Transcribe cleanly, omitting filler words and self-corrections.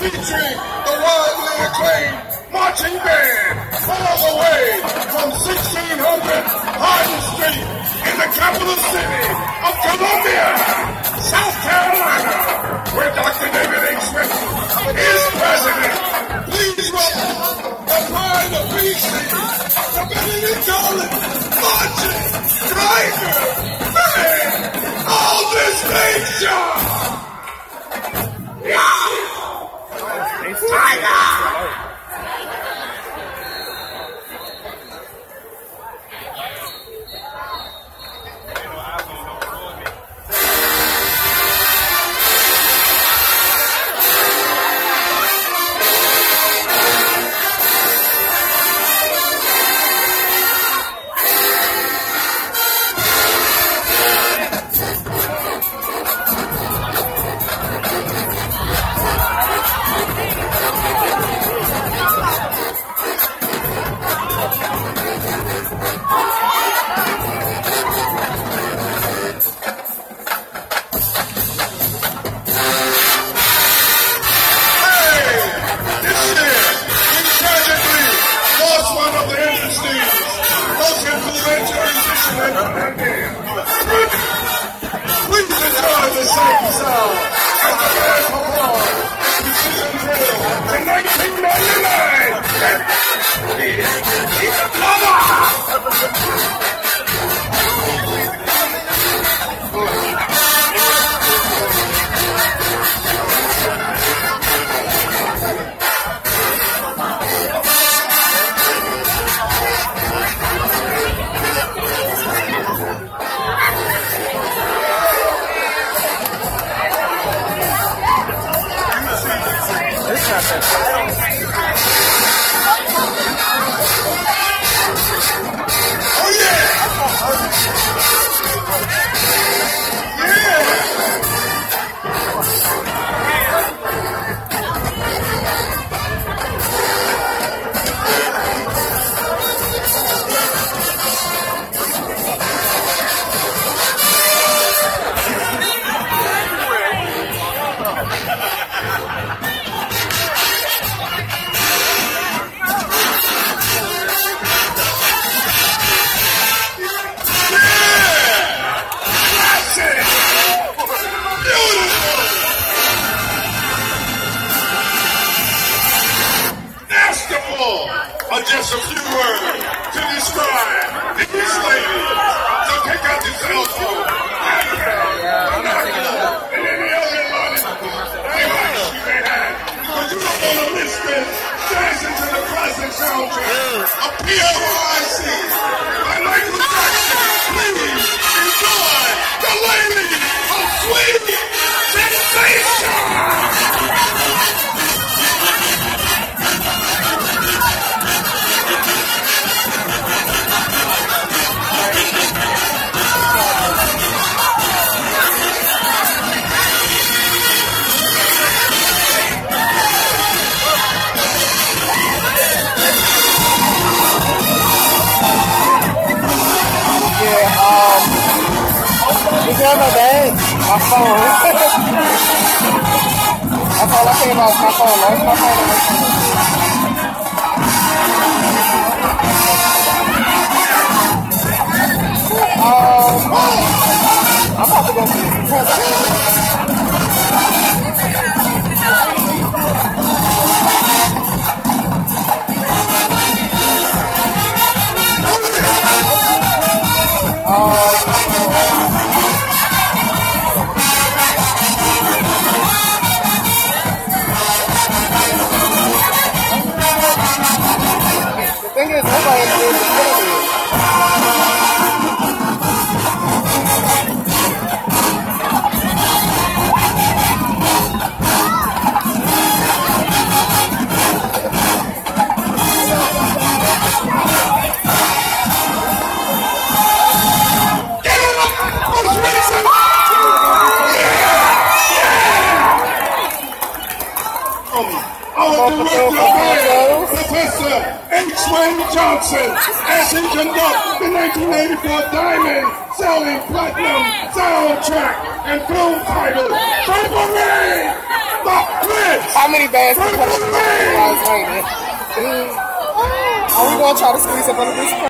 featuring the widely acclaimed marching band all the way from 1600 Hardin Street in the capital city of Columbia, South Carolina, where Dr. David H. Smith is president. Please welcome the pride of BC, the Benedict Dolan, marching, driver, man, all this nation. Just a few words to describe these ladies. So take out your cell phone, and any other device you may have, because you don't want to listen dancing to the classic soundtrack of POIC. I'd like to please enjoy the lady of Sweet Sensation. It's on my bag, my phone. That's all I think about my phone. Right? My phone. I'm about to go to the thing is, nobody is Professor H. Dwayne Johnson as he conducts the 1984 Diamond Selling Platinum Soundtrack and Film title, Purple the Prince. How many bands Purple are we going to try to squeeze up under this?